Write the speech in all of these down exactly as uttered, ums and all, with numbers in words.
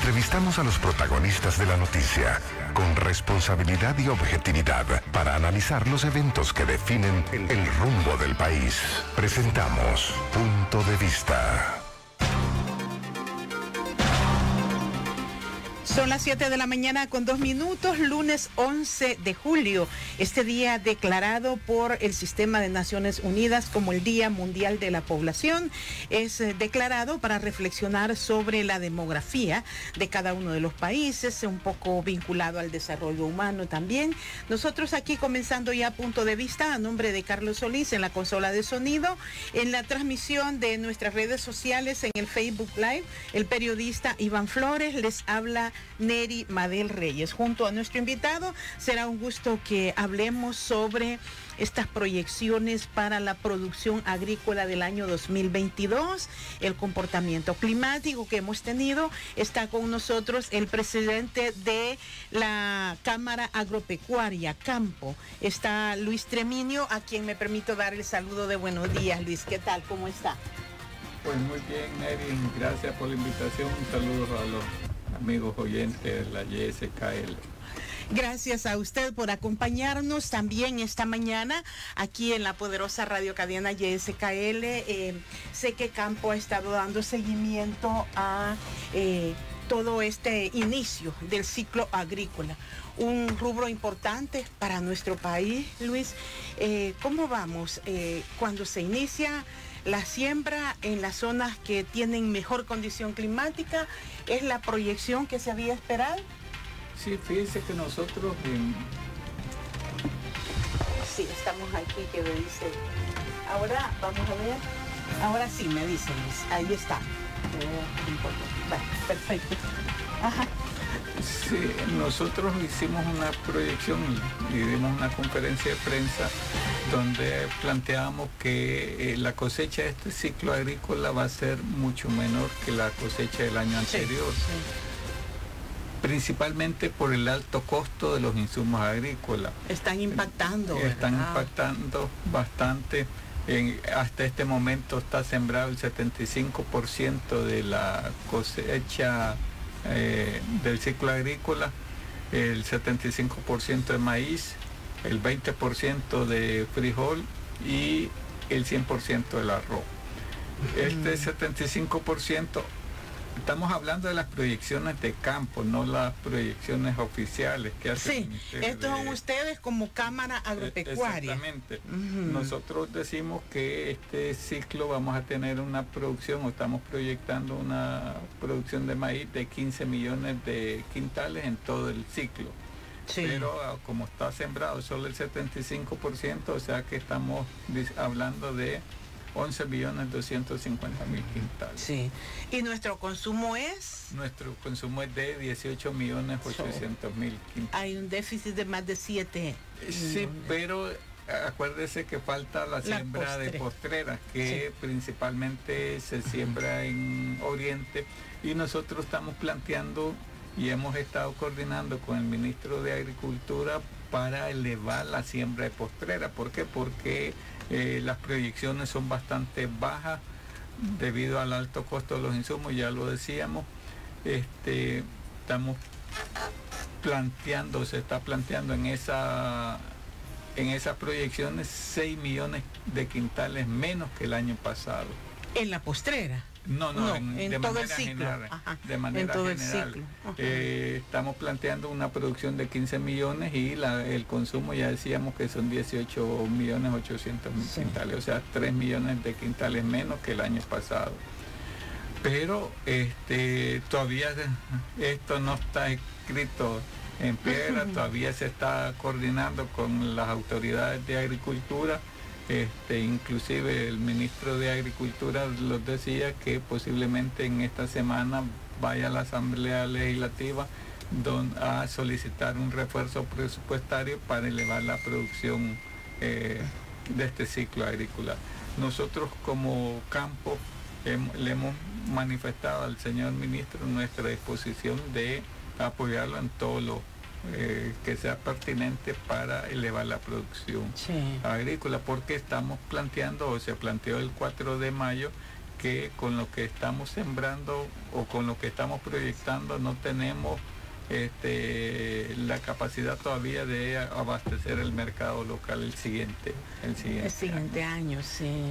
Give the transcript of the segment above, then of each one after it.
Entrevistamos a los protagonistas de la noticia con responsabilidad y objetividad para analizar los eventos que definen el rumbo del país. Presentamos Punto de Vista. Son las siete de la mañana con dos minutos, lunes once de julio. Este día declarado por el Sistema de Naciones Unidas como el Día Mundial de la Población es eh, declarado para reflexionar sobre la demografía de cada uno de los países, un poco vinculado al desarrollo humano también. Nosotros aquí comenzando ya Punto de Vista a nombre de Carlos Solís en la consola de sonido, en la transmisión de nuestras redes sociales en el Facebook Live, el periodista Iván Flores les habla Neri Madel Reyes. Junto a nuestro invitado, será un gusto que hablemos sobre estas proyecciones para la producción agrícola del año dos mil veintidós, el comportamiento climático que hemos tenido. Está con nosotros el presidente de la Cámara Agropecuaria, Campo. Está Luis Treminio, a quien me permito dar el saludo de buenos días. Luis, ¿qué tal? ¿Cómo está? Pues muy bien, Neri, gracias por la invitación. Un saludo a los amigos oyentes de la Y S K L. Gracias a usted por acompañarnos también esta mañana aquí en la poderosa radio cadena Y S K L. Eh, sé que Campo ha estado dando seguimiento a eh, todo este inicio del ciclo agrícola. Un rubro importante para nuestro país, Luis. Eh, ¿Cómo vamos? Eh, cuando se inicia la siembra en las zonas que tienen mejor condición climática, ¿es la proyección que se había esperado? Sí, fíjense que nosotros... En... Sí, estamos aquí, que me dice... Ahora, vamos a ver... Ahora sí, me dice Luis, ahí está. Bueno, perfecto. Ajá. Sí, nosotros hicimos una proyección y dimos una conferencia de prensa donde planteamos que eh, la cosecha de este ciclo agrícola va a ser mucho menor que la cosecha del año anterior, sí, sí. Principalmente por el alto costo de los insumos agrícolas. Están impactando, Están ¿verdad? impactando bastante. En, hasta este momento está sembrado el setenta y cinco por ciento de la cosecha eh, del ciclo agrícola, el setenta y cinco por ciento de maíz, el veinte por ciento de frijol y el cien por ciento del arroz. Este setenta y cinco por ciento, estamos hablando de las proyecciones de campo, no las proyecciones oficiales que hacen. Sí, estos son ustedes como Cámara Agropecuaria. Exactamente. Uh-huh. Nosotros decimos que este ciclo vamos a tener una producción, o estamos proyectando una producción de maíz de quince millones de quintales en todo el ciclo. Sí. Pero como está sembrado solo el setenta y cinco por ciento, o sea que estamos hablando de once millones doscientos cincuenta mil quintales. Sí. ¿Y nuestro consumo es? Nuestro consumo es de dieciocho millones ochocientos mil quintales. Hay un déficit de más de siete. Sí, pero acuérdese que falta la, la siembra postre. de postreras, que sí. principalmente se siembra en Oriente, y nosotros estamos planteando y hemos estado coordinando con el ministro de Agricultura para elevar la siembra de postrera. ¿Por qué? Porque eh, las proyecciones son bastante bajas debido al alto costo de los insumos, ya lo decíamos. Este, estamos planteando, se está planteando en esa en esas proyecciones seis millones de quintales menos que el año pasado. ¿En la postrera? No, no, no en, en de todo manera el ciclo. general. Ajá, de manera en todo general. El ciclo. Eh, estamos planteando una producción de quince millones y la, el consumo ya decíamos que son dieciocho millones ochocientos mil sí. quintales, o sea, tres millones de quintales menos que el año pasado. Pero este, todavía esto no está escrito en piedra, todavía se está coordinando con las autoridades de agricultura. Este, inclusive el ministro de Agricultura los decía que posiblemente en esta semana vaya a la Asamblea Legislativa don, a solicitar un refuerzo presupuestario para elevar la producción eh, de este ciclo agrícola. Nosotros como campo eh, le hemos manifestado al señor ministro nuestra disposición de apoyarlo en todo lo Eh, que sea pertinente para elevar la producción sí. agrícola, porque estamos planteando, o se planteó el cuatro de mayo, que con lo que estamos sembrando o con lo que estamos proyectando no tenemos este, la capacidad todavía de abastecer el mercado local el siguiente, el siguiente, el siguiente año. año, sí.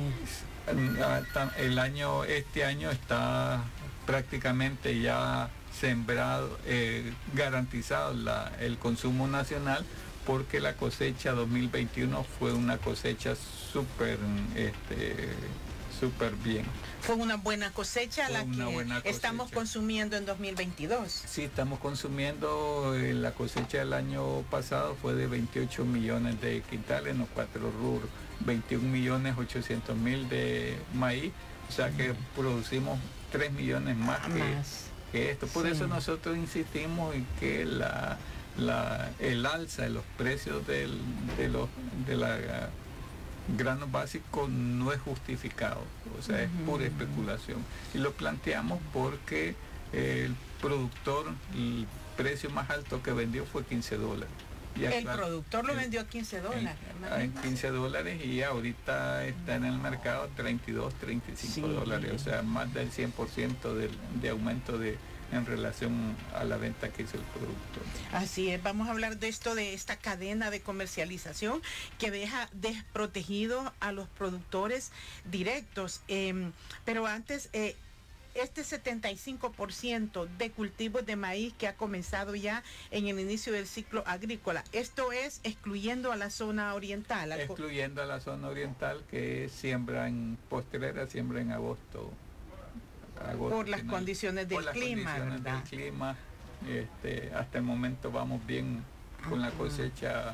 El año, este año está prácticamente ya sembrado, eh, garantizado la, el consumo nacional, porque la cosecha dos mil veintiuno fue una cosecha súper este, súper bien. Fue una buena cosecha fue la que cosecha. Estamos consumiendo en dos mil veintidós. Sí, estamos consumiendo, eh, la cosecha del año pasado fue de veintiocho millones de quintales en los cuatro rubros, veintiún millones ochocientos mil de maíz, o sea que producimos tres millones más, más. Que, que esto. Por sí. eso nosotros insistimos en que la, la, el alza de los precios del, de los de la granos básicos no es justificado, o sea, uh-huh. es pura especulación. Y lo planteamos porque el productor, el precio más alto que vendió fue quince dólares. Y el acá, productor lo el, vendió a quince dólares. En, en quince dólares y ahorita está en el mercado treinta y dos, treinta y cinco sí. dólares, o sea, más del cien por ciento de, de aumento de en relación a la venta que hizo el productor. Así es, vamos a hablar de esto, de esta cadena de comercialización que deja desprotegidos a los productores directos. Eh, pero antes, eh, este setenta y cinco por ciento de cultivos de maíz que ha comenzado ya en el inicio del ciclo agrícola, esto es excluyendo a la zona oriental. Excluyendo a la zona oriental, que siembra en postrera, siembra en agosto. Agosto, por las final, condiciones del por las clima, condiciones ¿verdad? del clima, este, hasta el momento vamos bien con la cosecha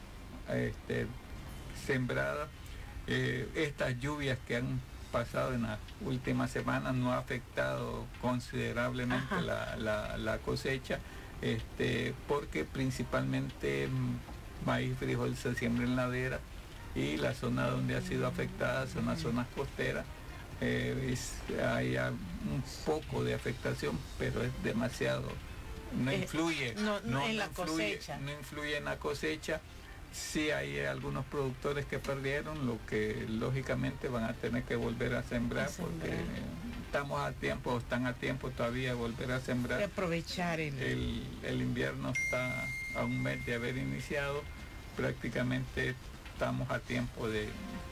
este, sembrada. Eh, estas lluvias que han pasado en las últimas semanas no ha afectado considerablemente la, la, la cosecha, este, porque principalmente maíz, frijol se siembra en ladera, y la zona donde ha sido afectada son las zonas costeras. Eh, es, hay un poco de afectación, pero es demasiado, no eh, influye, no, no, no, en la no influye, cosecha. no influye en la cosecha. Sí hay algunos productores que perdieron, lo que lógicamente van a tener que volver a sembrar, a sembrar. porque estamos a tiempo, están a tiempo todavía de volver a sembrar. De aprovechar el... el, el invierno está a un mes de haber iniciado, prácticamente estamos a tiempo de,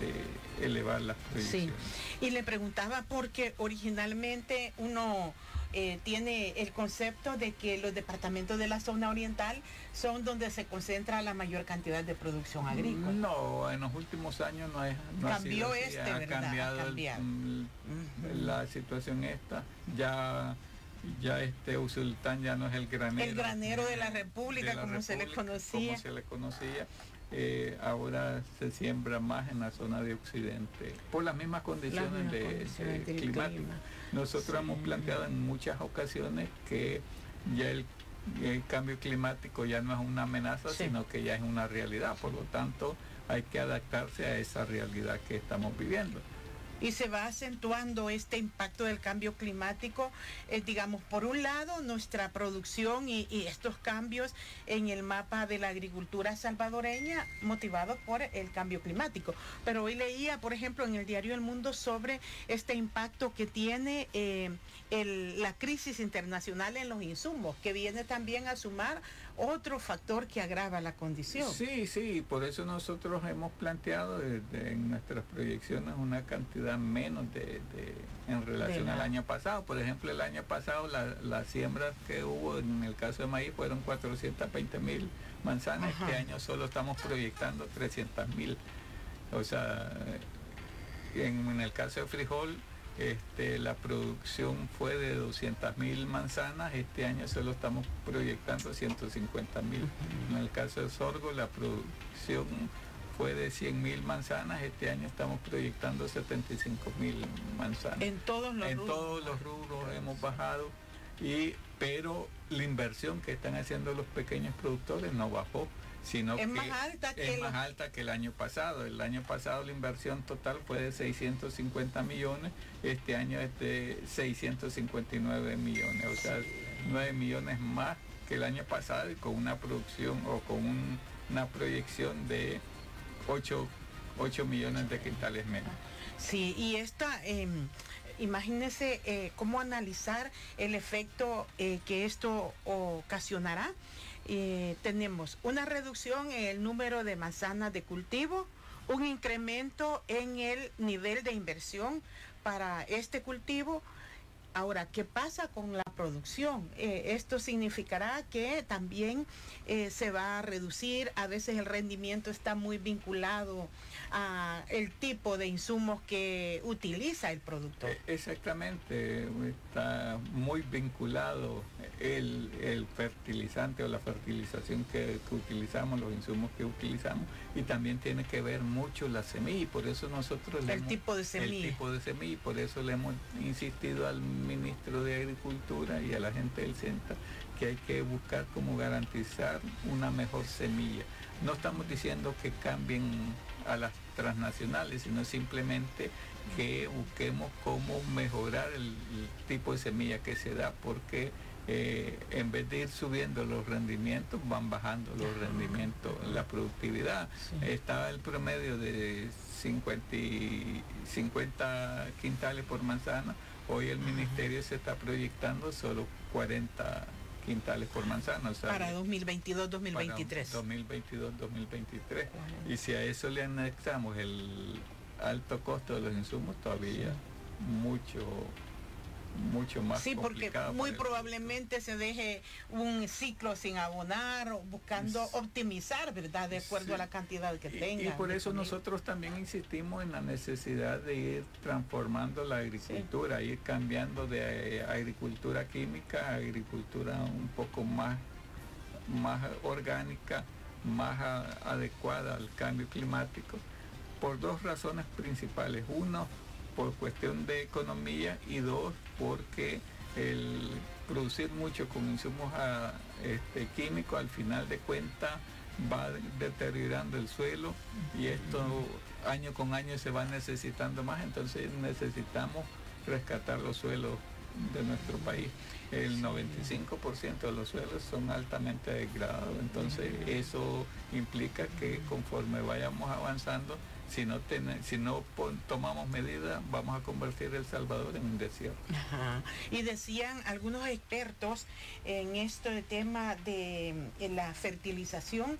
de elevar las proyecciones. Sí, y le preguntaba porque originalmente uno eh, tiene el concepto de que los departamentos de la zona oriental son donde se concentra la mayor cantidad de producción agrícola. No, en los últimos años no, es, no cambió ha sido este, así. ha ¿verdad? cambiado, ha cambiado. El, uh-huh. la situación esta, ya ya este Usulután ya no es el granero. El granero de la República, de la como República, se le conocía. Como se le conocía. Eh, ahora se siembra más en la zona de Occidente por las mismas condiciones, las mismas de, condiciones de climáticas. Clima. Nosotros sí. hemos planteado en muchas ocasiones que ya el, el cambio climático ya no es una amenaza, sí. sino que ya es una realidad. Por lo tanto, hay que adaptarse a esa realidad que estamos viviendo. Y se va acentuando este impacto del cambio climático, eh, digamos, por un lado, nuestra producción y, y estos cambios en el mapa de la agricultura salvadoreña motivados por el cambio climático. Pero hoy leía, por ejemplo, en el diario El Mundo sobre este impacto que tiene eh, el, la crisis internacional en los insumos, que viene también a sumar otro factor que agrava la condición. Sí, sí, por eso nosotros hemos planteado desde en nuestras proyecciones una cantidad menos de, de en relación al año pasado. Por ejemplo, el año pasado las la siembras que hubo en el caso de maíz fueron cuatrocientas veinte mil manzanas. Ajá. Este año solo estamos proyectando trescientas mil. O sea, en, en el caso de frijol, este, la producción fue de doscientas mil manzanas, este año solo estamos proyectando ciento cincuenta mil. Uh-huh. En el caso de sorgo, la producción fue de cien mil manzanas, este año estamos proyectando setenta y cinco mil manzanas. En todos los en rubros. todos los rubros hemos bajado, y pero la inversión que están haciendo los pequeños productores no bajó, sino es que más alta que es los... más alta que el año pasado. El año pasado la inversión total fue de seiscientos cincuenta millones, este año es de seiscientos cincuenta y nueve millones, o sea, nueve millones más que el año pasado, y con una producción o con un, una proyección de ocho millones de quintales menos. Sí, y esta eh, imagínense eh, cómo analizar el efecto eh, que esto ocasionará. Eh, tenemos una reducción en el número de manzanas de cultivo, un incremento en el nivel de inversión para este cultivo. Ahora, ¿qué pasa con la producción? Eh, esto significará que también eh, se va a reducir. A veces el rendimiento está muy vinculado a el tipo de insumos que utiliza el productor. Exactamente, está muy vinculado el, el fertilizante o la fertilización que, que utilizamos, los insumos que utilizamos, y también tiene que ver mucho la semilla, y por eso nosotros... El tipo de semilla. El tipo de semilla, y por eso le hemos insistido al ministro de Agricultura y a la gente del CENTA que hay que buscar cómo garantizar una mejor semilla. No estamos diciendo que cambien a las transnacionales, sino simplemente que busquemos cómo mejorar el, el tipo de semilla que se da, porque eh, en vez de ir subiendo los rendimientos, van bajando los rendimientos, la productividad. Sí. Estaba el promedio de cincuenta quintales por manzana. Hoy el ministerio se está proyectando solo cuarenta quintales por manzana. O sea, para dos mil veintidós dos mil veintitrés. dos mil veintidós dos mil veintitrés. Uh-huh. Y si a eso le anexamos el alto costo de los insumos, todavía sí. mucho... mucho más sí, porque muy probablemente se deje un ciclo sin abonar, buscando sí. optimizar, ¿verdad? De acuerdo sí. a la cantidad que y, tenga. Y por eso nosotros también insistimos en la necesidad de ir transformando la agricultura, sí. ir cambiando de agricultura química a agricultura un poco más, más orgánica, más a, adecuada al cambio climático, por dos razones principales. Uno, por cuestión de economía, y dos, porque el producir mucho con insumos a, este, químicos al final de cuentas va deteriorando el suelo, y esto año con año se va necesitando más, entonces necesitamos rescatar los suelos de nuestro país. El noventa y cinco por ciento de los suelos son altamente degradados, entonces eso implica que conforme vayamos avanzando, si no, ten, si no pon, tomamos medidas, vamos a convertir El Salvador en un desierto. Ajá. Y decían algunos expertos en este tema de en la fertilización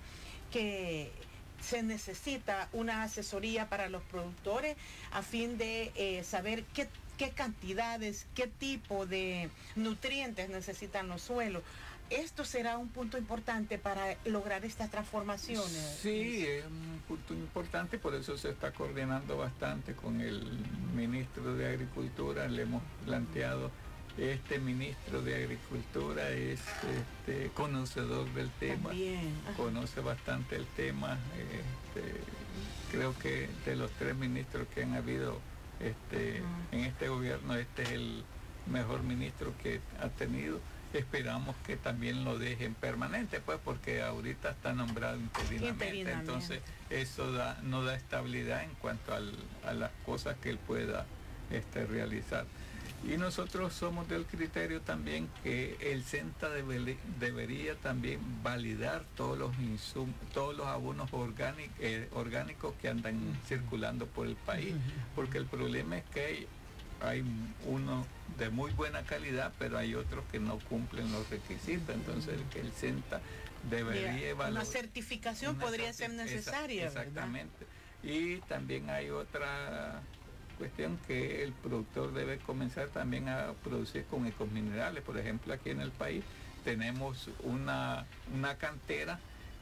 que se necesita una asesoría para los productores a fin de eh, saber qué qué cantidades, qué tipo de nutrientes necesitan los suelos. ¿Esto será un punto importante para lograr estas transformaciones? Sí, es un punto importante, por eso se está coordinando bastante con el ministro de Agricultura. Le hemos planteado, este ministro de Agricultura es este, conocedor del tema, conoce bastante el tema. Este, creo que de los tres ministros que han habido Este, uh-huh. en este gobierno, este es el mejor ministro que ha tenido. Esperamos que también lo dejen permanente, pues, porque ahorita está nombrado interinamente, interinamente. Entonces eso da, no da estabilidad en cuanto al, a las cosas que él pueda este, realizar. Y nosotros somos del criterio también que el CENTA debe, debería también validar todos los insumos, todos los abonos orgánicos, eh, orgánicos que andan uh-huh. circulando por el país, uh-huh. porque el problema es que hay, hay uno de muy buena calidad, pero hay otros que no cumplen los requisitos, entonces el que el CENTA debería yeah. evaluar. Una certificación una podría certi- ser necesaria, esa, exactamente. ¿verdad? Y también hay otra cuestión, que el productor debe comenzar también a producir con ecominerales. Por ejemplo, aquí en el país tenemos una, una cantera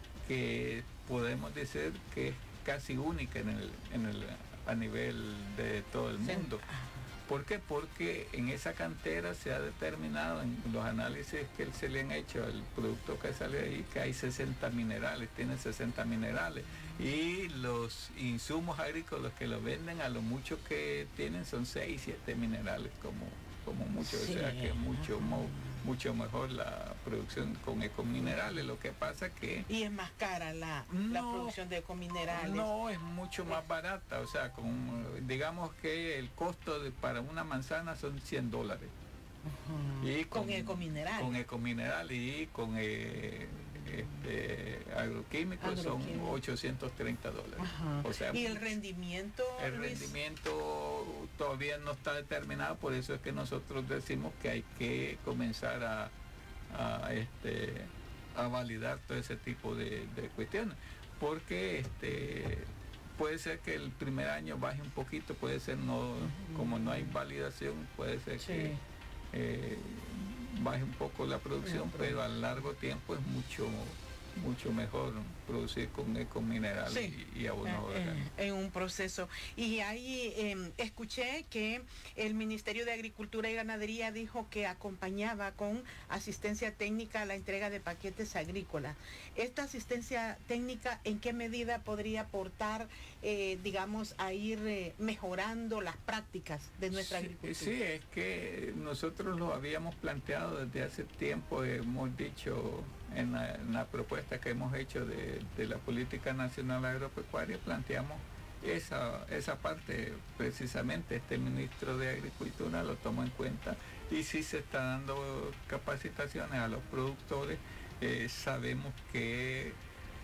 que podemos decir que es casi única en el, en el, a nivel de todo el mundo. ¿Por qué? Porque en esa cantera se ha determinado en los análisis que se le han hecho al producto que sale ahí que hay sesenta minerales, tiene sesenta minerales, y los insumos agrícolas que lo venden a lo mucho que tienen son seis, siete minerales como, como mucho, sí. O sea que es mucho, mo, mucho mejor la producción con ecominerales. Lo que pasa que... Y es más cara la, no, la producción de ecominerales. No, es mucho más barata, o sea, con, digamos que el costo de, para una manzana son cien dólares. Uh-huh. Y con, con ecominerales. Con ecominerales y con eh, este, agroquímicos, agroquímicos son ochocientos treinta dólares. Uh-huh. O sea, y el rendimiento, el Luis? rendimiento todavía no está determinado, por eso es que nosotros decimos que hay que comenzar a, a, este, a validar todo ese tipo de, de cuestiones, porque este, puede ser que el primer año baje un poquito, puede ser no, como no hay validación, puede ser sí. que eh, baje un poco la producción, sí, pero a largo tiempo es mucho mucho mejor producir con eco mineral sí. y, y abono eh, eh, en un proceso. Y ahí eh, escuché que el Ministerio de Agricultura y Ganadería dijo que acompañaba con asistencia técnica a la entrega de paquetes agrícolas. ¿Esta asistencia técnica en qué medida podría aportar, eh, digamos, a ir eh, mejorando las prácticas de nuestra sí, agricultura? Sí, es que nosotros lo habíamos planteado desde hace tiempo, hemos dicho en la, en la propuesta que hemos hecho de, de la Política Nacional Agropecuaria, planteamos esa, esa parte precisamente. Este ministro de Agricultura lo tomó en cuenta y sí se está dando capacitaciones a los productores. Eh, sabemos que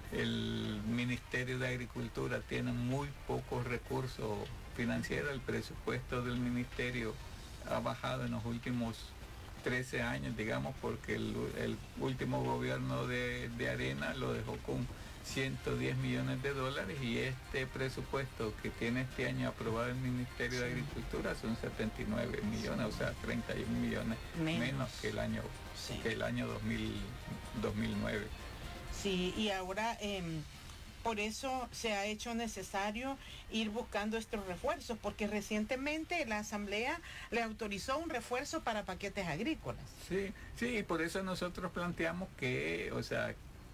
el Ministerio de Agricultura tiene muy pocos recursos financieros, el presupuesto del ministerio ha bajado en los últimos trece años, digamos, porque el, el último gobierno de, de Arena lo dejó con ciento diez millones de dólares y este presupuesto que tiene este año aprobado el Ministerio de Agricultura son setenta y nueve millones, o sea, treinta y un millones menos, menos que el año, sí. que el año dos mil, dos mil nueve. Sí, y ahora eh, por eso se ha hecho necesario ir buscando estos refuerzos, porque recientemente la Asamblea le autorizó un refuerzo para paquetes agrícolas. Sí, sí, y por eso nosotros planteamos que, o sea,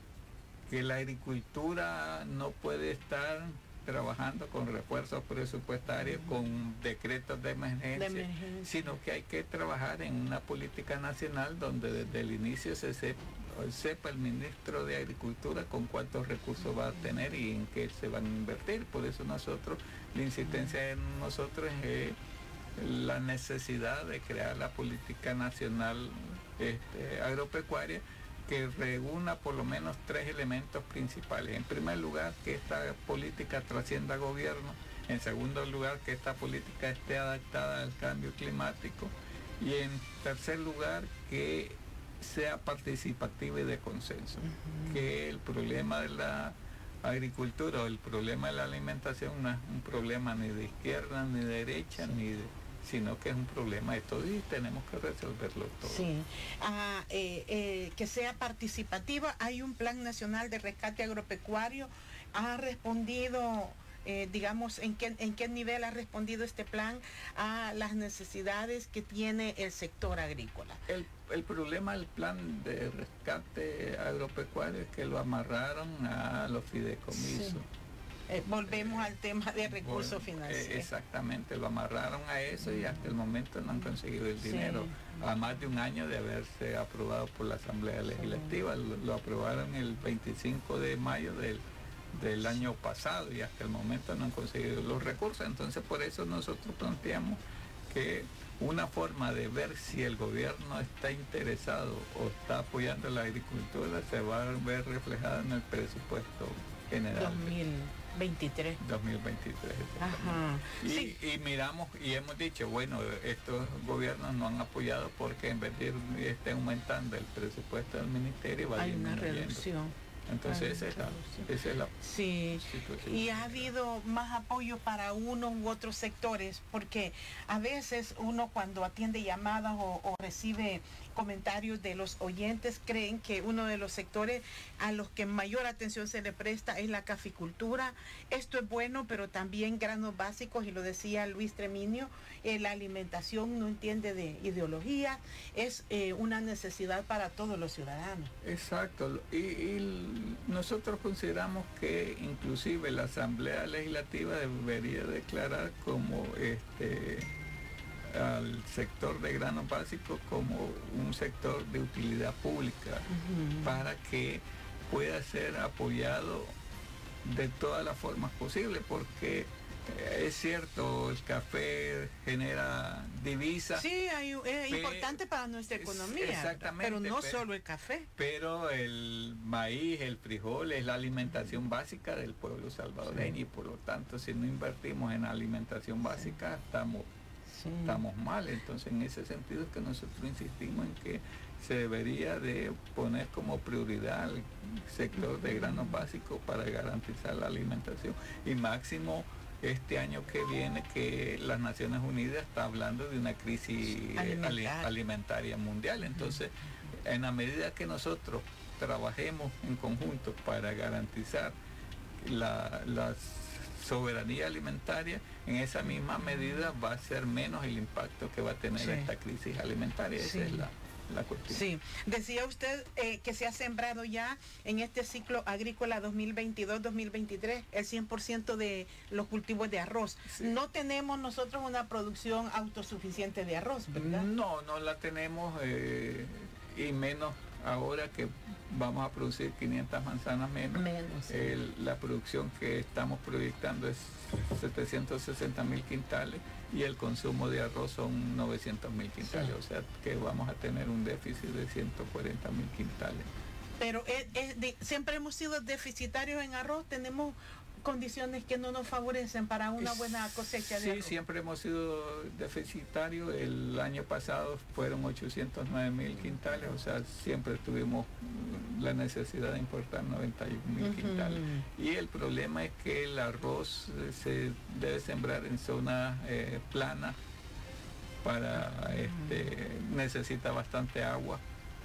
que la agricultura no puede estar trabajando con refuerzos presupuestarios, uh-huh. con decretos de emergencia, de emergencia, sino que hay que trabajar en una política nacional donde desde el inicio se sepa, sepa el ministro de Agricultura con cuántos recursos va a tener y en qué se van a invertir. Por eso nosotros, la insistencia en nosotros es la necesidad de crear la política nacional este, agropecuaria, que reúna por lo menos tres elementos principales. En primer lugar, que esta política trascienda gobierno. En segundo lugar, que esta política esté adaptada al cambio climático. Y en tercer lugar, que sea participativa y de consenso. Uh-huh. Que el problema de la agricultura o el problema de la alimentación no es un problema ni de izquierda, ni de derecha, sí. ni de... sino que es un problema de todo y tenemos que resolverlo todo. Sí, ah, eh, eh, que sea participativa. Hay un plan nacional de rescate agropecuario. ¿Ha respondido, eh, digamos, en qué, en qué nivel ha respondido este plan a las necesidades que tiene el sector agrícola? El, el problema del plan de rescate agropecuario es que lo amarraron a los fideicomisos. Sí. Eh, volvemos eh, al tema de recursos bueno, financieros. Eh, exactamente, lo amarraron a eso y hasta el momento no han conseguido el dinero, sí. a más de un año de haberse aprobado por la Asamblea Legislativa. Sí. Lo, lo aprobaron el veinticinco de mayo del, del año pasado y hasta el momento no han conseguido los recursos. Entonces por eso nosotros planteamos que una forma de ver si el gobierno está interesado o está apoyando la agricultura se va a ver reflejada en el presupuesto general. dos mil veintitrés. dos mil veintitrés. Ajá. Y, sí. y miramos y hemos dicho, bueno, estos gobiernos no han apoyado porque en vez de ir esté aumentando el presupuesto del ministerio, va hay una disminuyendo. reducción. Entonces esa es, la, esa es la sí. situación. Y ha habido más apoyo para unos u otros sectores, porque a veces uno cuando atiende llamadas o, o recibe comentarios de los oyentes creen que uno de los sectores a los que mayor atención se le presta es la caficultura. Esto es bueno, pero también granos básicos, y lo decía Luis Treminio, eh, la alimentación no entiende de ideología, es eh, una necesidad para todos los ciudadanos. Exacto, y, y nosotros consideramos que inclusive la Asamblea Legislativa debería declarar como este al sector de granos básicos como un sector de utilidad pública, uh-huh. para que pueda ser apoyado de todas las formas posibles, porque eh, es cierto, el café genera divisas. Sí, hay, es importante para nuestra economía, exactamente, pero no pero, solo el café. Pero el maíz, el frijol es la alimentación básica del pueblo salvadoreño, sí. y por lo tanto si no invertimos en alimentación básica, sí. estamos sí. estamos mal. Entonces, en ese sentido es que nosotros insistimos en que se debería de poner como prioridad el sector de granos básicos para garantizar la alimentación, y máximo este año que viene, que las Naciones Unidas está hablando de una crisis alimentaria, alimentaria mundial. Entonces, en la medida que nosotros trabajemos en conjunto para garantizar la, la soberanía alimentaria, en esa misma medida va a ser menos el impacto que va a tener sí. esta crisis alimentaria. Sí. Esa es la, la cuestión. Sí, decía usted eh, que se ha sembrado ya en este ciclo agrícola dos mil veintidós dos mil veintitrés el cien por ciento de los cultivos de arroz. Sí. No tenemos nosotros una producción autosuficiente de arroz, ¿verdad? No, no la tenemos, eh, y menos ahora que vamos a producir quinientas manzanas menos. menos sí. El, la producción que estamos proyectando es setecientos sesenta mil quintales y el consumo de arroz son novecientos mil quintales, sí. o sea que vamos a tener un déficit de ciento cuarenta mil quintales. Pero es, es de, siempre hemos sido deficitarios en arroz, tenemos condiciones que no nos favorecen para una buena cosecha de sí, arroz. Sí, siempre hemos sido deficitarios. El año pasado fueron ochocientos nueve mil quintales, o sea, siempre tuvimos la necesidad de importar noventa y un mil uh-huh. quintales. Y el problema es que el arroz se debe sembrar en zonas eh, planas, para, uh-huh. este, necesita bastante agua.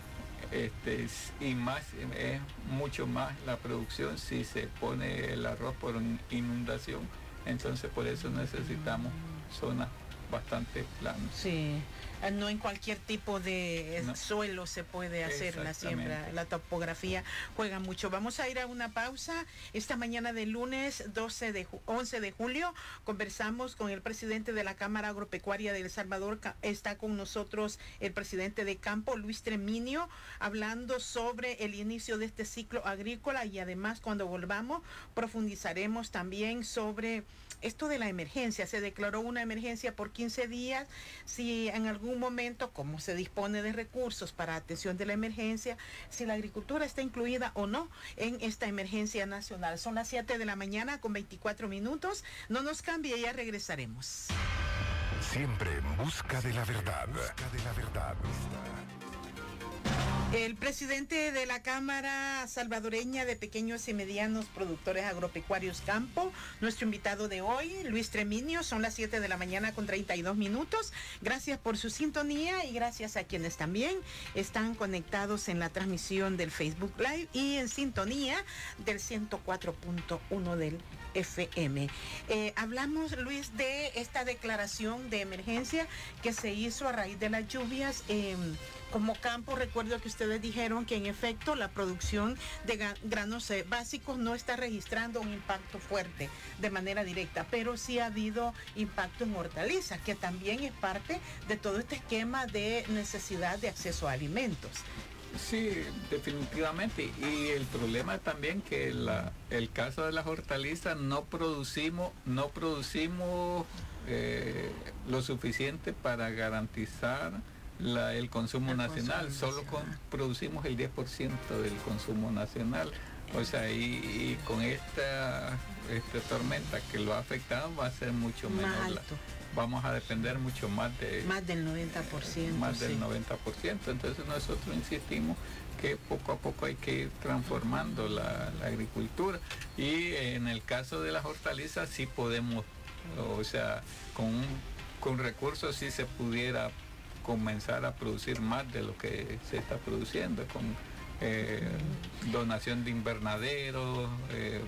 Este, y más, es mucho más la producción si se pone el arroz por inundación, entonces por eso necesitamos zonas bastante planas. Sí, no en cualquier tipo de no. suelo se puede hacer la siembra, la topografía juega mucho. Vamos a ir a una pausa. Esta mañana de lunes doce de once de julio conversamos con el presidente de la Cámara Agropecuaria de El Salvador. Está con nosotros el presidente de campo, Luis Treminio, hablando sobre el inicio de este ciclo agrícola, y además cuando volvamos profundizaremos también sobre esto de la emergencia. Se declaró una emergencia por quince días. Si en algún momento, como se dispone de recursos para atención de la emergencia, si la agricultura está incluida o no en esta emergencia nacional. Son las siete de la mañana con veinticuatro minutos. No nos cambie, ya regresaremos. Siempre en busca de la verdad. Busca de la verdad. El presidente de la Cámara Salvadoreña de Pequeños y Medianos Productores Agropecuarios Campo, nuestro invitado de hoy, Luis Treminio, son las siete de la mañana con treinta y dos minutos. Gracias por su sintonía y gracias a quienes también están conectados en la transmisión del Facebook Live y en sintonía del ciento cuatro punto uno del F M. Eh, hablamos, Luis, de esta declaración de emergencia que se hizo a raíz de las lluvias. Eh, como campo, recuerdo que ustedes dijeron que en efecto la producción de granos eh, básicos no está registrando un impacto fuerte de manera directa, pero sí ha habido impacto en hortalizas, que también es parte de todo este esquema de necesidad de acceso a alimentos. Sí, definitivamente. Y el problema también que la, el caso de las hortalizas no producimos, no producimos eh, lo suficiente para garantizar La, el consumo el nacional, consumo solo nacional. Con, producimos el diez por ciento del consumo nacional, o sea, y, y con esta, esta tormenta que lo ha afectado va a ser mucho menos, la, vamos a depender mucho más de más del noventa por ciento, eh, más sí. del noventa por ciento, entonces nosotros insistimos que poco a poco hay que ir transformando la, la agricultura, y en el caso de las hortalizas sí podemos, o sea, con, con recursos sí se pudiera comenzar a producir más de lo que se está produciendo, con eh, donación de invernaderos, eh,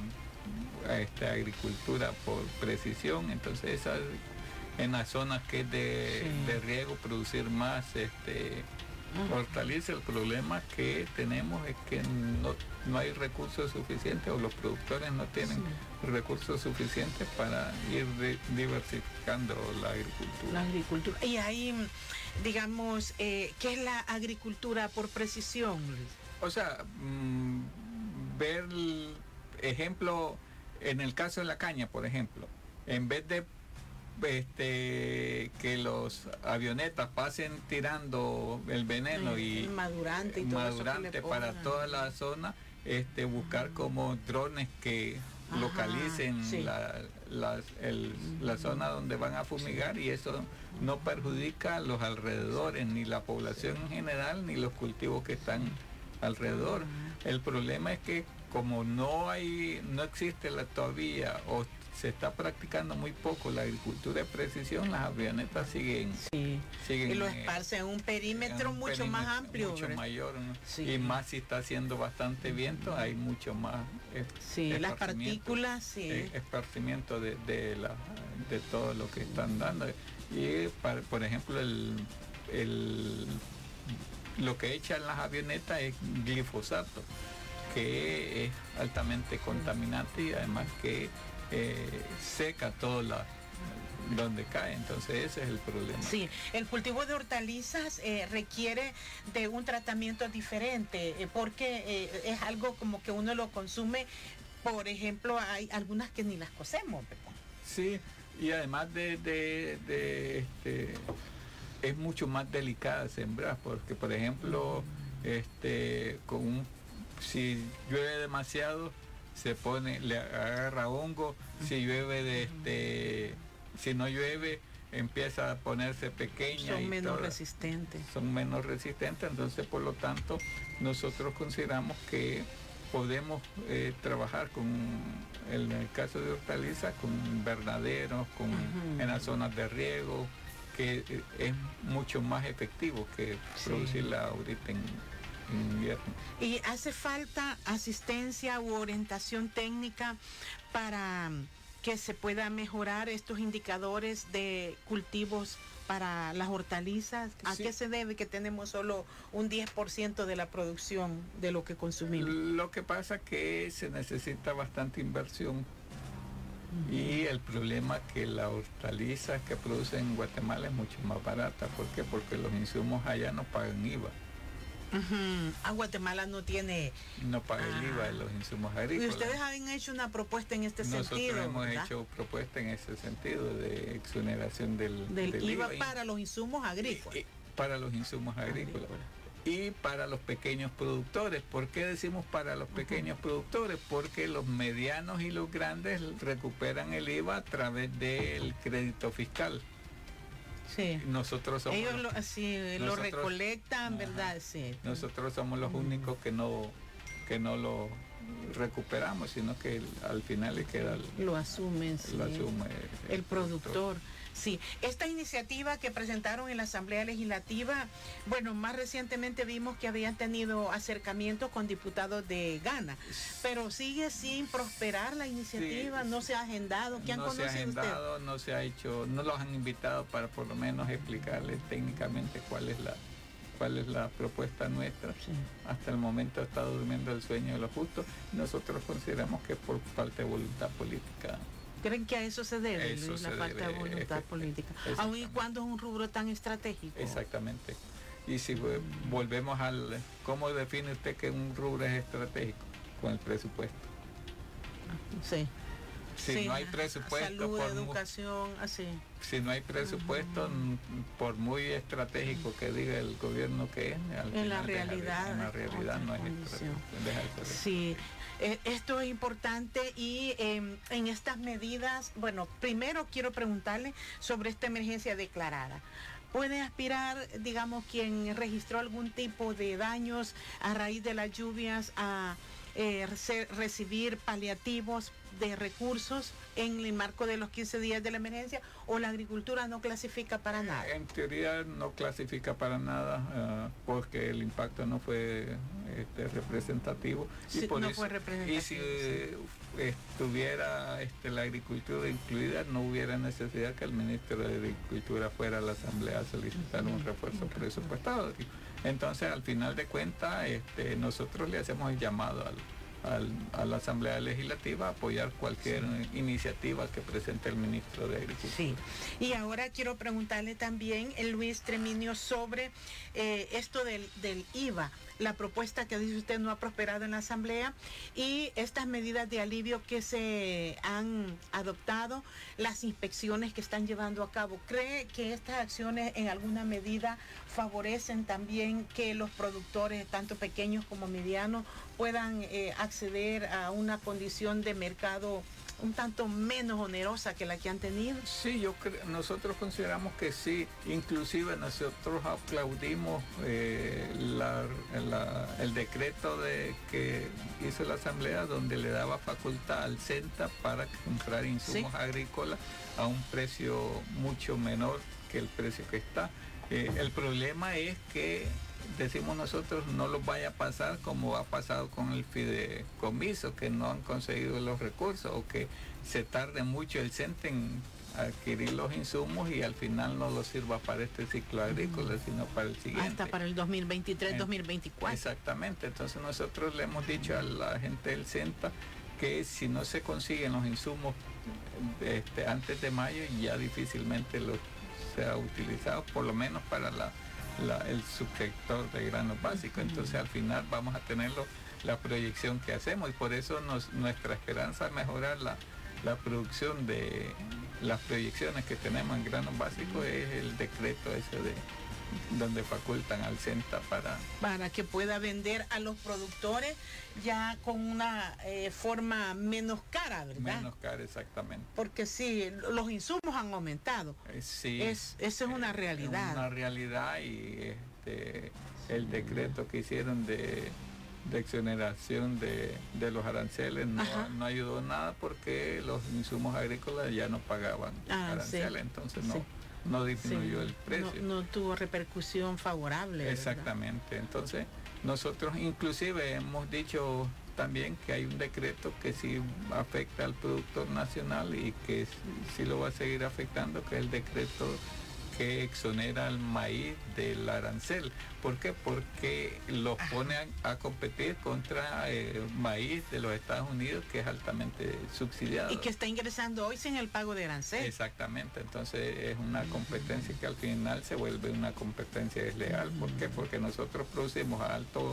este, agricultura por precisión. Entonces esas, en las zonas que es de, sí. de riego, producir más este, hortalizas. El problema que tenemos es que no, no hay recursos suficientes, o los productores no tienen sí. recursos suficientes para ir de, diversificando la agricultura. La agricultura. Y ahí, digamos, eh, ¿qué es la agricultura por precisión, Luis? O sea, mmm, ver el ejemplo, en el caso de la caña, por ejemplo, en vez de este que los avionetas pasen tirando el veneno y madurante, y todo madurante eso para toda la zona, este buscar como drones que Ajá, localicen sí. la, la, el, la zona donde van a fumigar, y eso no perjudica a los alrededores, ni la población en general, ni los cultivos que están alrededor. El problema es que como no hay, no existe la, todavía, o se está practicando muy poco la agricultura de precisión, las avionetas siguen, sí. siguen y lo esparcen en un perímetro en un mucho perímetro más amplio, mucho ¿verdad? mayor, ¿no? Sí. Y más si está haciendo bastante viento, hay mucho más eh, sí, las partículas, sí. eh, esparcimiento de, de, la, de todo lo que están dando. Y para, por ejemplo, el, el lo que echan las avionetas es glifosato, que es altamente contaminante y además que eh, seca todo la, donde cae. Entonces ese es el problema. Sí, el cultivo de hortalizas eh, requiere de un tratamiento diferente, eh, porque eh, es algo como que uno lo consume. Por ejemplo, hay algunas que ni las cocemos, ¿verdad? Sí, y además de, de, de este, es mucho más delicada sembrar, porque por ejemplo, este, con un, si llueve demasiado, se pone, le agarra hongo. Si llueve de este, si no llueve, empieza a ponerse pequeña. Son y menos toda, resistentes. Son menos resistentes, entonces por lo tanto nosotros consideramos que podemos eh, trabajar con, en el caso de hortalizas, con invernaderos, con, uh-huh. en las zonas de riego, que eh, es mucho más efectivo que sí. producirla ahorita en invierno. ¿Y hace falta asistencia u orientación técnica para que se pueda mejorar estos indicadores de cultivos para las hortalizas? ¿A sí. qué se debe que tenemos solo un diez por ciento de la producción de lo que consumimos? Lo que pasa es que se necesita bastante inversión. Uh-huh. Y el problema es que la hortaliza que producen en Guatemala es mucho más barata. ¿Por qué? Porque los insumos allá no pagan I V A. Uh-huh. A Guatemala no tiene... No paga ah. el I V A de los insumos agrícolas. Y ustedes han hecho una propuesta en este Nosotros sentido. Nosotros hemos ¿verdad? hecho propuesta en ese sentido de exoneración del, del, del I V A, I V A para los insumos agrícolas. Y, y para los insumos agrícolas. Agrícola. Y para los pequeños productores. ¿Por qué decimos para los pequeños uh-huh. productores? Porque los medianos y los grandes recuperan el I V A a través del crédito fiscal. Sí. Nosotros somos ellos lo, sí, nosotros, lo recolectan, ajá, ¿verdad? Sí. Nosotros somos los únicos que no que no lo recuperamos, sino que al final le queda el, lo asumen, sí. lo asume el, el productor. productor. Sí, esta iniciativa que presentaron en la Asamblea Legislativa, bueno, más recientemente vimos que habían tenido acercamientos con diputados de Ghana, pero sigue sin prosperar la iniciativa, sí, no se ha agendado. ¿Qué han no conocido se ha agendado, usted? No se ha hecho, no los han invitado para por lo menos explicarles técnicamente cuál es la cuál es la propuesta nuestra. Sí. Hasta el momento ha estado durmiendo el sueño de los justos. Nosotros consideramos que por falta de voluntad política. ¿Creen que a eso se debe, eso Luis, se la falta debe, de voluntad política? Aun y cuando es un rubro tan estratégico. Exactamente. Y si mm. volvemos al... ¿Cómo define usted que un rubro es estratégico? Con el presupuesto. Sí. Si sí, no hay presupuesto... Salud, por educación, así. Si no hay presupuesto, uh-huh. por muy estratégico que diga el gobierno que es, al en la realidad, de, en la realidad no es estratégico. Sí. Eh, esto es importante y eh, en estas medidas, bueno, primero quiero preguntarle sobre esta emergencia declarada. ¿Puede aspirar, digamos, quien registró algún tipo de daños a raíz de las lluvias a eh, recibir paliativos de recursos en el marco de los quince días de la emergencia, o la agricultura no clasifica para nada? En teoría no clasifica para nada, uh, porque el impacto no fue este, representativo. Sí, y por no eso, fue representativo. Y si sí. estuviera este, la agricultura incluida, no hubiera necesidad que el ministro de Agricultura fuera a la Asamblea a solicitar un refuerzo presupuestario. Entonces, al final de cuentas, este, nosotros le hacemos el llamado al Al, a la Asamblea Legislativa a apoyar cualquier sí. iniciativa que presente el ministro de Agricultura. Sí. Y ahora quiero preguntarle también, Luis Treminio, sobre eh, esto del, del I V A, la propuesta que dice usted no ha prosperado en la Asamblea, y estas medidas de alivio que se han adoptado, las inspecciones que están llevando a cabo. ¿Cree que estas acciones en alguna medida favorecen también que los productores, tanto pequeños como medianos, puedan eh, acceder a una condición de mercado un tanto menos onerosa que la que han tenido? Sí, yo creo, nosotros consideramos que sí, inclusive nosotros aplaudimos eh, la, la, el decreto de que hizo la Asamblea donde le daba facultad al CENTA para comprar insumos sí. agrícolas a un precio mucho menor que el precio que está. Eh, el problema es que decimos nosotros no los vaya a pasar como ha pasado con el fideicomiso, que no han conseguido los recursos o que se tarde mucho el CENTA en adquirir los insumos y al final no los sirva para este ciclo agrícola, mm. sino para el siguiente. Hasta para el dos mil veintitrés, dos mil veinticuatro. Exactamente, entonces nosotros le hemos dicho a la gente del CENTA que si no se consiguen los insumos este, antes de mayo ya difícilmente los sea utilizado, por lo menos para la La, el subsector de granos básicos. Entonces al final vamos a tener lo, la proyección que hacemos y por eso nos, nuestra esperanza es mejorar la, la producción de las proyecciones que tenemos en granos básicos es el decreto ese de donde facultan al CENTA para para que pueda vender a los productores ya con una eh, forma menos cara, ¿verdad? Menos cara, exactamente. Porque sí, los insumos han aumentado. Eh, sí. Es, eso es una realidad. Es una realidad y este, el decreto que hicieron de, de exoneración de, de los aranceles no, no ayudó nada porque los insumos agrícolas ya no pagaban ah, aranceles, sí. entonces no. Sí. no disminuyó sí, el precio. No, no tuvo repercusión favorable. Exactamente. ¿Verdad? Entonces, nosotros inclusive hemos dicho también que hay un decreto que sí afecta al productor nacional y que sí lo va a seguir afectando, que es el decreto que exonera al maíz del arancel. ¿Por qué? Porque los pone a, a competir contra eh, maíz de los Estados Unidos, que es altamente subsidiado. Y que está ingresando hoy sin el pago de arancel. Exactamente, entonces es una competencia que al final se vuelve una competencia desleal. ¿Por qué? Porque nosotros producimos a alto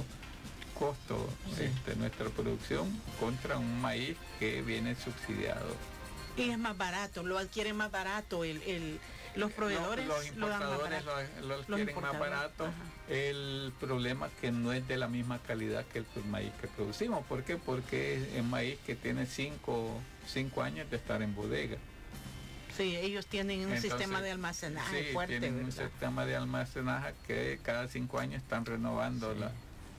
costo sí. este, nuestra producción contra un maíz que viene subsidiado. Y es más barato, lo adquieren más barato, el, el, los proveedores no, los importadores lo, lo, lo adquieren más barato. Ajá. El problema es que no es de la misma calidad que el maíz que producimos. ¿Por qué? Porque es maíz que tiene cinco, cinco años de estar en bodega. Sí, ellos tienen un Entonces, sistema de almacenaje sí, fuerte. Tienen ¿verdad? un sistema de almacenaje que cada cinco años están renovando sí. la,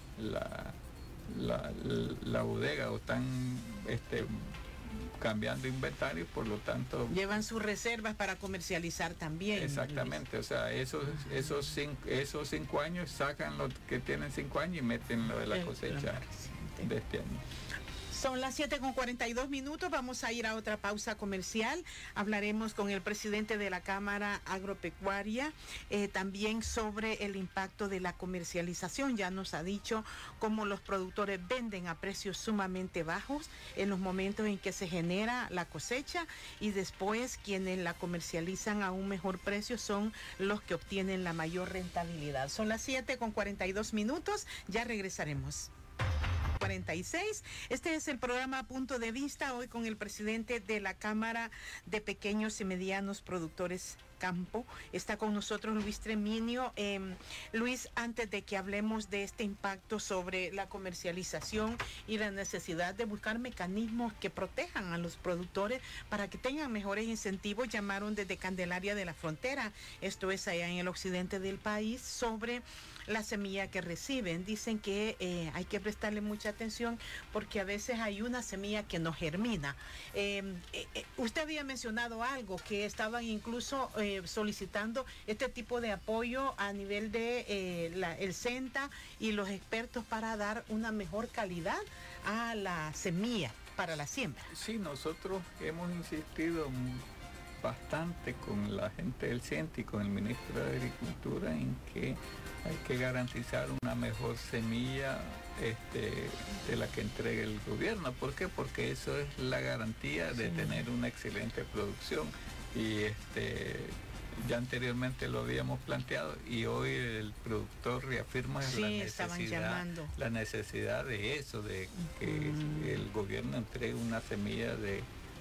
la, la, la, la bodega o están este, cambiando inventario, por lo tanto llevan sus reservas para comercializar también. Exactamente, Luis. O sea, esos esos cinco, esos cinco años sacan lo que tienen cinco años y meten lo de la cosecha de este año. Son las siete con cuarenta y dos minutos, vamos a ir a otra pausa comercial. Hablaremos con el presidente de la Cámara Agropecuaria, eh, también sobre el impacto de la comercialización. Ya nos ha dicho cómo los productores venden a precios sumamente bajos en los momentos en que se genera la cosecha y después quienes la comercializan a un mejor precio son los que obtienen la mayor rentabilidad. Son las siete con cuarenta y dos minutos, ya regresaremos. cuarenta y seis. Este es el programa Punto de Vista, hoy con el presidente de la Cámara de Pequeños y Medianos Productores Campo. Está con nosotros Luis Treminio. Eh, Luis, antes de que hablemos de este impacto sobre la comercialización y la necesidad de buscar mecanismos que protejan a los productores para que tengan mejores incentivos, llamaron desde Candelaria de la Frontera, esto es allá en el occidente del país, sobre la semilla que reciben. Dicen que eh, hay que prestarle mucha atención porque a veces hay una semilla que no germina. Eh, eh, usted había mencionado algo, que estaban incluso eh, solicitando este tipo de apoyo a nivel de eh, la, el CENTA y los expertos para dar una mejor calidad a la semilla para la siembra. Sí, nosotros hemos insistido bastante con la gente del CENTA y con el ministro de Agricultura en que hay que garantizar una mejor semilla este, de la que entregue el gobierno. ¿Por qué? Porque eso es la garantía de sí. tener una excelente producción. Y este ya anteriormente lo habíamos planteado y hoy el productor reafirma sí, la necesidad, la necesidad de eso, de que mm. el gobierno entregue una semilla de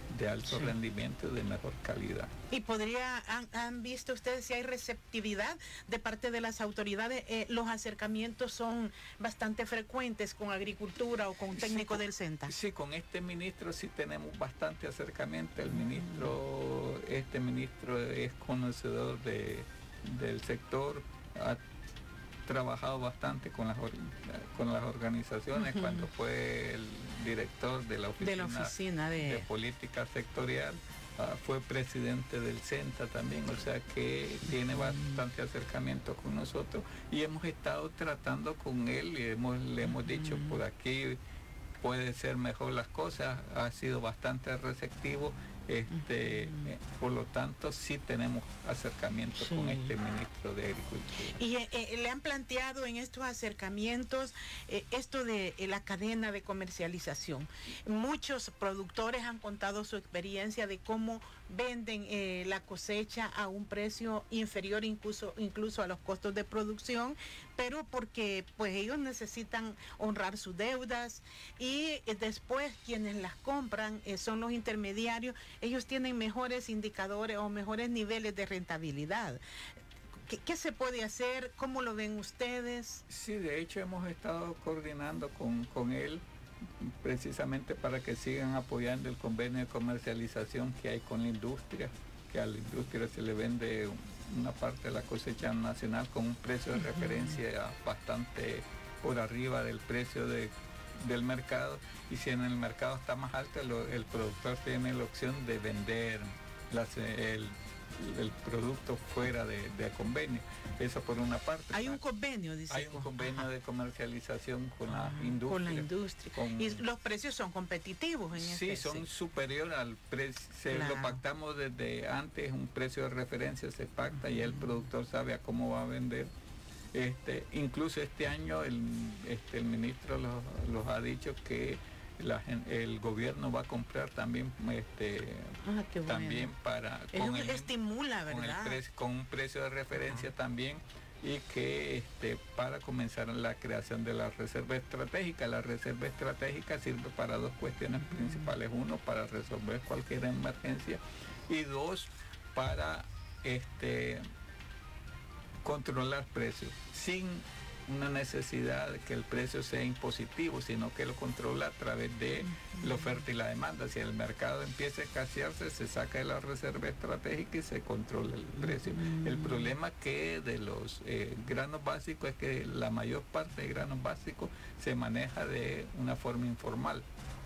de alto sí. rendimiento y de mejor calidad. ¿Y podría, han, han visto ustedes si hay receptividad de parte de las autoridades? Eh, los acercamientos son bastante frecuentes con agricultura o con técnicos sí, del CENTA. Sí, con este ministro sí tenemos bastante acercamiento. El ministro, este ministro es conocedor de, del sector, ha trabajado bastante con las, con las organizaciones uh-huh. cuando fue el director de la oficina de, la oficina de... de política sectorial. Uh, fue presidente del CENTA también, o sea que tiene bastante acercamiento con nosotros y hemos estado tratando con él y hemos, le hemos dicho por aquí puede ser mejor las cosas, ha sido bastante receptivo, este, uh-huh. por lo tanto sí tenemos acercamiento sí. con este ministro de Agricultura. Y eh, eh, le han planteado en estos acercamientos eh, esto de eh, la cadena de comercialización. Muchos productores han contado su experiencia de cómo venden eh, la cosecha a un precio inferior incluso, incluso a los costos de producción, pero porque pues ellos necesitan honrar sus deudas y eh, después quienes las compran eh, son los intermediarios. Ellos tienen mejores indicadores o mejores niveles de rentabilidad. ¿Qué, qué se puede hacer? ¿Cómo lo ven ustedes? Sí, de hecho hemos estado coordinando con, con él precisamente para que sigan apoyando el convenio de comercialización que hay con la industria, que a la industria se le vende una parte de la cosecha nacional con un precio de referencia bastante por arriba del precio de del mercado, y si en el mercado está más alto, lo, el productor tiene la opción de vender las, el, el producto fuera de, de convenio. Eso por una parte. Hay un convenio, dice. Hay un convenio Ajá. de comercialización con la ah, industria. Con la industria. Con... Y los precios son competitivos en Sí, este, son sí. superiores al precio. Claro. Lo pactamos desde antes, un precio de referencia se pacta uh-huh. y el productor sabe a cómo va a vender. Este, incluso este año el, este, el ministro los, los ha dicho que la, el gobierno va a comprar también este ah, qué bueno. también para con el, estimula, con, ¿verdad? el precio, con un precio de referencia ah. también, y que este, para comenzar la creación de la reserva estratégica. La reserva estratégica sirve para dos cuestiones uh-huh. principales: uno, para resolver cualquier emergencia, y dos, para este controlar precios sin una necesidad de que el precio sea impositivo, sino que lo controla a través de la oferta y la demanda. Si el mercado empieza a escasearse, se saca de la reserva estratégica y se controla el precio. El problema que de los eh, granos básicos es que la mayor parte de granos básicos se maneja de una forma informal.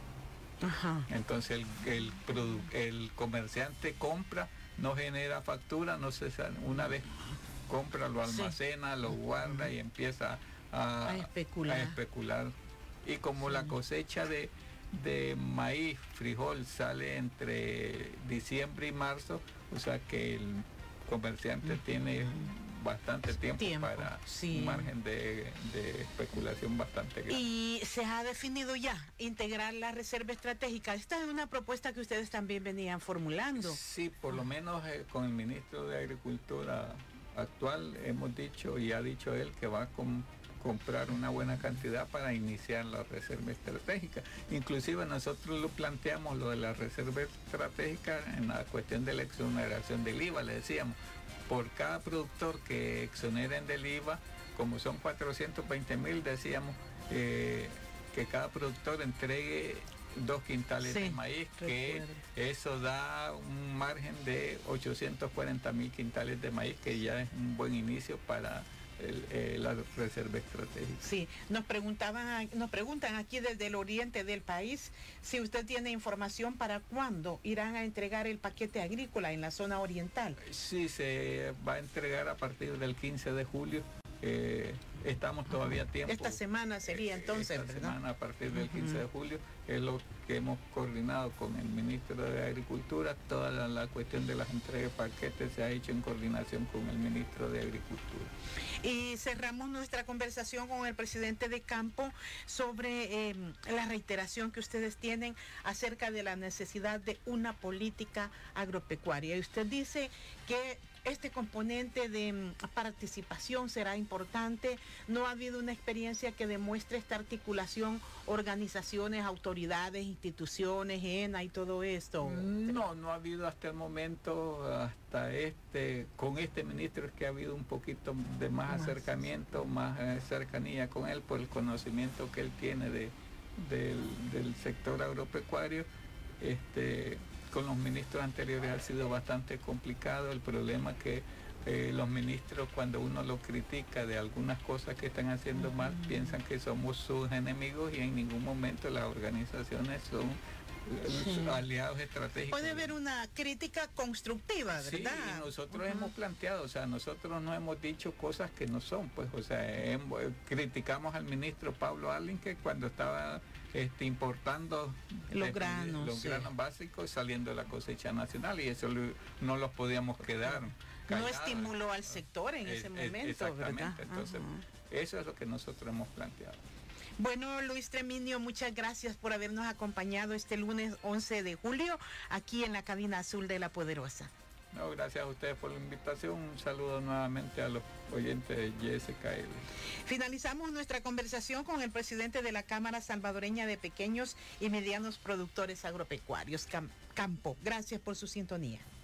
Ajá. Entonces el, el, produ- el comerciante compra, no genera factura, no se una vez compra, lo almacena, sí. lo guarda y empieza a, a, especular. a especular. Y como sí. la cosecha de, de maíz, frijol sale entre diciembre y marzo, o sea que el comerciante uh-huh. tiene bastante tiempo, tiempo para sí. un margen de, de especulación bastante grande. Y se ha definido ya integrar la reserva estratégica. Esta es una propuesta que ustedes también venían formulando. Sí, por lo menos eh, con el ministro de Agricultura actual hemos dicho, y ha dicho él, que va a com- comprar una buena cantidad para iniciar la reserva estratégica. Inclusive nosotros lo planteamos, lo de la reserva estratégica, en la cuestión de la exoneración del I V A. Le decíamos, por cada productor que exoneren del I V A, como son cuatrocientos veinte mil, decíamos eh, que cada productor entregue dos quintales sí, de maíz, que recuerdo. Eso da un margen de ochocientos cuarenta mil quintales de maíz, que ya es un buen inicio para el, eh, la reserva estratégica. Sí, nos preguntaban, nos preguntan aquí desde el oriente del país si usted tiene información para cuándo irán a entregar el paquete agrícola en la zona oriental. Sí, se va a entregar a partir del quince de julio. Eh, estamos todavía a tiempo. Esta semana sería entonces, Esta ¿verdad? semana a partir del quince de julio es lo que hemos coordinado con el ministro de Agricultura. Toda la, la cuestión de las entregas de paquetes se ha hecho en coordinación con el ministro de Agricultura. Y cerramos nuestra conversación con el presidente de campo sobre eh, la reiteración que ustedes tienen acerca de la necesidad de una política agropecuaria. Y usted dice que este componente de participación será importante no ha habido una experiencia que demuestre esta articulación, organizaciones, autoridades, instituciones, E N A y todo esto. No, no ha habido hasta el momento, hasta este, con este ministro es que ha habido un poquito de más, más. acercamiento, más eh, cercanía con él por el conocimiento que él tiene de, del, del sector agropecuario. Este, con los ministros anteriores ha sido bastante complicado. El problema que eh, los ministros, cuando uno los critica de algunas cosas que están haciendo uh-huh. mal, piensan que somos sus enemigos, y en ningún momento las organizaciones son sí. aliados estratégicos. Puede haber una crítica constructiva, ¿verdad? Sí, y nosotros uh-huh. hemos planteado, o sea, nosotros no hemos dicho cosas que no son, pues, o sea, hemos, criticamos al ministro Pablo Arlinque cuando estaba Este, importando los este, granos, los sí. granos básicos saliendo de la cosecha nacional, y eso lo, no los podíamos quedar callados. No estimuló al sector en es, ese momento, exactamente, ¿verdad? Entonces, uh-huh. eso es lo que nosotros hemos planteado. Bueno, Luis Treminio, muchas gracias por habernos acompañado este lunes once de julio aquí en la cabina azul de La Poderosa. No, gracias a ustedes por la invitación. Un saludo nuevamente a los oyentes de Y S K L. Finalizamos nuestra conversación con el presidente de la Cámara Salvadoreña de Pequeños y Medianos Productores Agropecuarios, Campo. Gracias por su sintonía.